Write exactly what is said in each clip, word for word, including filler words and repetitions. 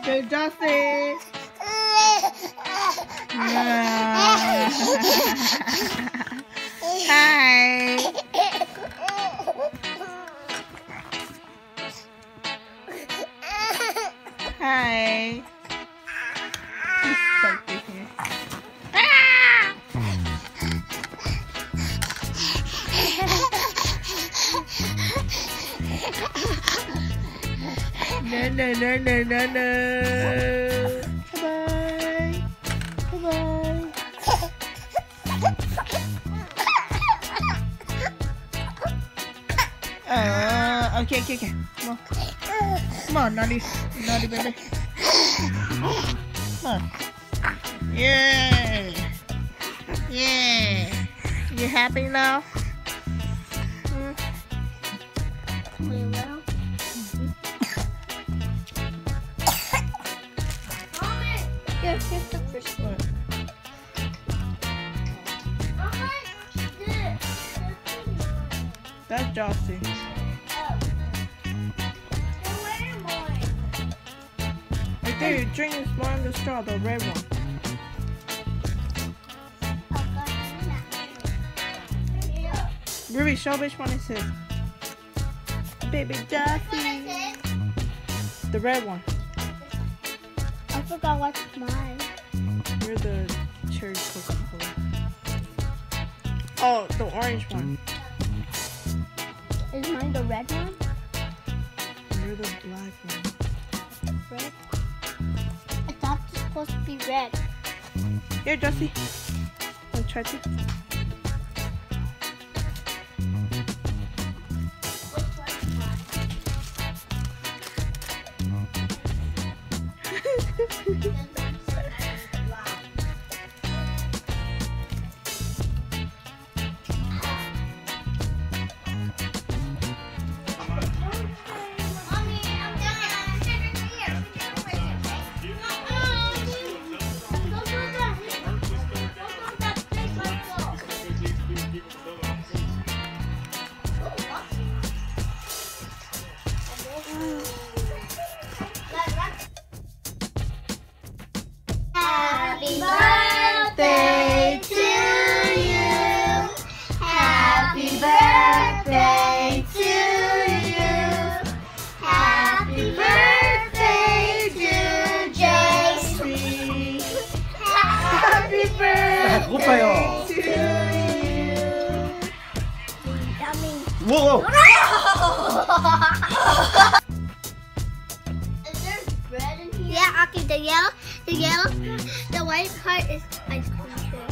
Hey, Justin. Hi. Hi. He's stuck in here. No, no, no, no, no, no. Bye-bye. Bye-bye. Uh, okay, okay, okay. Come on. Come on, naughty. Naughty baby. Come on. Yeah. Yeah. You happy now? Mm. Very well. Yeah, here's the first one. That's Jossie. Right there, you're drinking more on the straw, the red one. Ruby, show which one is his. Baby Jossie. The red one. I forgot what's mine. You're the cherry Coca-Cola. Oh, the orange one. Is mine the red one? You're the black one. Red? I thought it's supposed to be red. Here, Jossie. Let's try to. Happy birthday to you. Happy birthday to you. Happy birthday to J C. Happy birthday 높아요. to you. Yummy. 우와. Is there bread in here? Yeah, okay, the yellow, the yellow, the white part is ice cream too.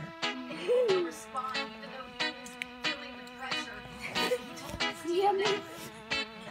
Yummy.